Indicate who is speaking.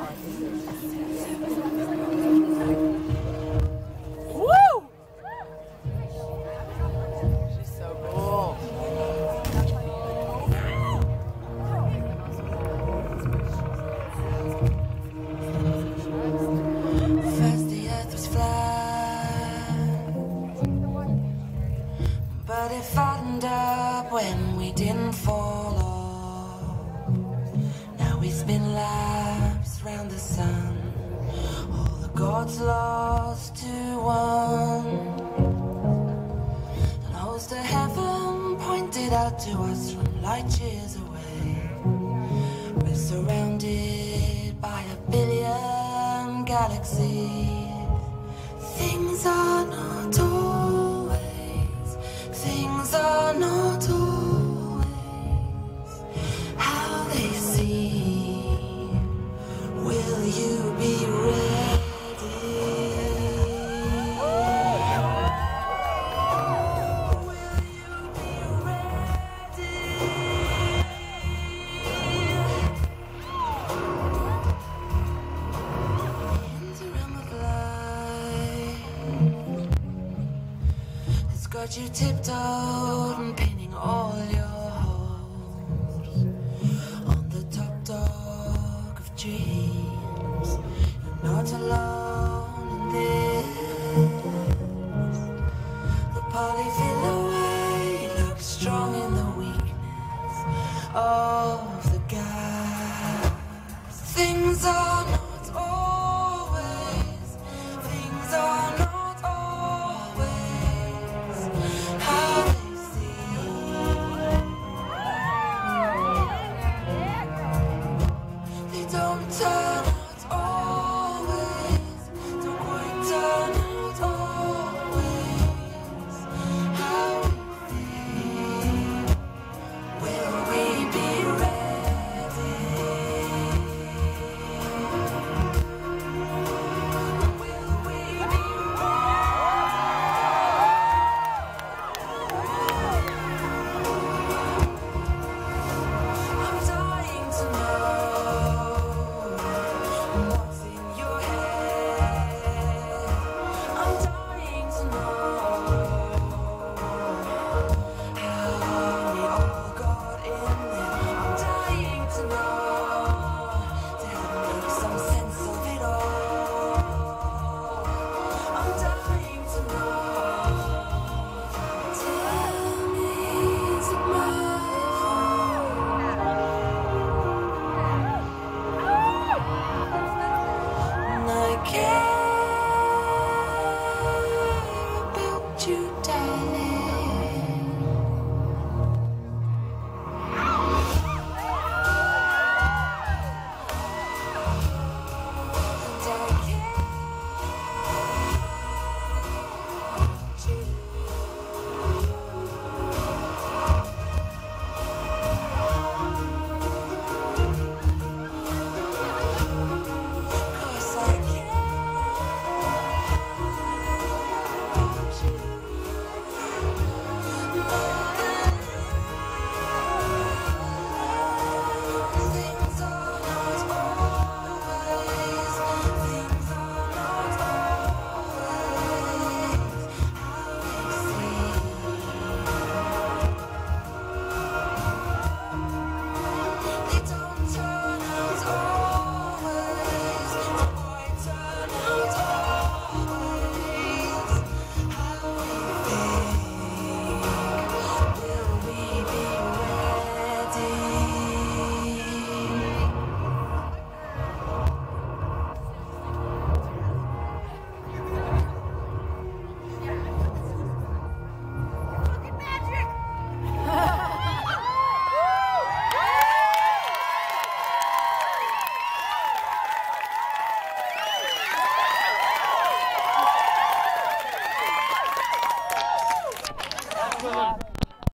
Speaker 1: Woo! She's so cool.
Speaker 2: First the earth was flat, but it flattened up when we didn't fall off. Now we spin laps round the sun, all the gods lost to one. An host of heaven pointed out to us from light years away. We're surrounded by a billion galaxies. Things are not always, things are not always how they seem. Will you be ready? Will you be ready? Into realm of light, it's got you tiptoed and pinning all your hopes on the top dog of dreams. You're not alone in this. The polyfill away looks strong in the weakness of the guy. Things are not always, things are not always how they seem. They don't turn